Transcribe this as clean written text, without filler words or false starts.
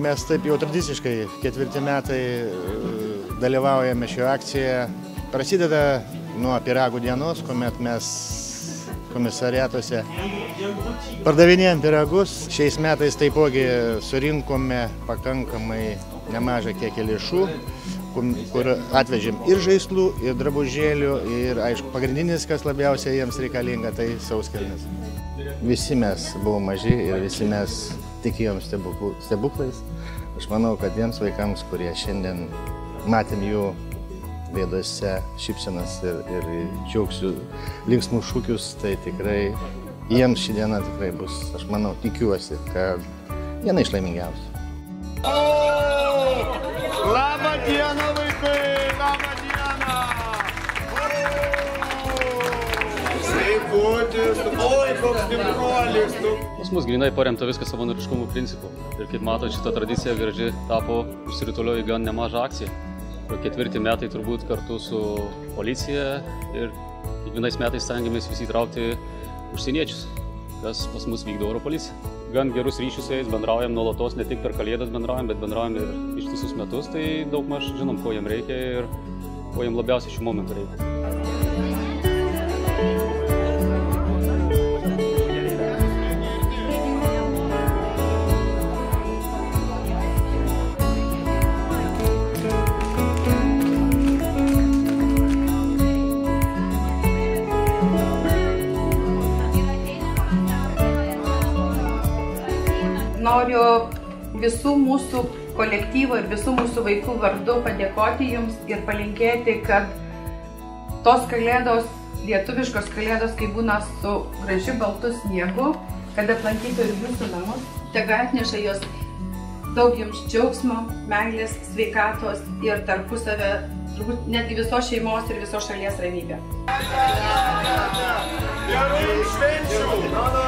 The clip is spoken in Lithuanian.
Mes taip jau tradiciškai 4 metai dalyvaujame šioje akcijoje. Prasideda nuo pyragų dienos, kuomet mes komisariatuose pardavinėjom pyragus. Šiais metais taipogi surinkome pakankamai nemažą kiekį lėšų, kur atvežėm ir žaislų, ir drabužėlių, ir aišku, pagrindinis, kas labiausiai jiems reikalinga, tai sauskelnės. Visi mes buvom maži ir visi mes tikėjom stebuklais. Aš manau, kad tiems vaikams, kurie šiandien matėm jų veiduose šypsenas ir džiaugsmų linksmus šūkius, tai tikrai jiems ši diena tikrai bus, aš manau, tikiuosi, kad viena iš laimingiausių. Labą dieną, vaikai! Labą dieną! Sveikutis! Oi, koks stipruolis! Pas mus grynai paremta viskas savanoriškumo principu. Ir kaip matot, šita tradicija graži tapo išsirutuliojo į gan nemažą akciją. 4 metai turbūt kartu su policija ir kiekvienais metais stengiamės visi įtraukti užsieniečius, kas pas mus vykdo oro policija. Gan gerus ryšius su jais, bendraujam nuolatos, ne tik per Kalėdas bendraujam, bet bendraujam ir ištisus metus, tai daugmaž žinom, ko jiem reikia ir ko jiem labiausiai šiuo momentu reikia. Noriu visų mūsų kolektyvo ir visų mūsų vaikų vardu padėkoti Jums ir palinkėti, kad tos kalėdos, lietuviškos kalėdos, kai būna su gražiu baltu sniegu, kad aplankytų ir Jūsų namus, tega atneša jos daug Jums džiaugsmo, meilės, sveikatos ir tarpusavę, turbūt netgi visos šeimos ir visos šalies ramybę. Gerų švenčių!